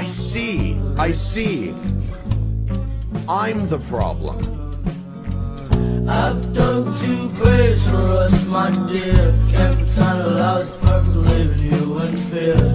I see. I'm the problem. I've dug too graves for us, my dear. Can't pretend that I was perfect, leaving you in fear.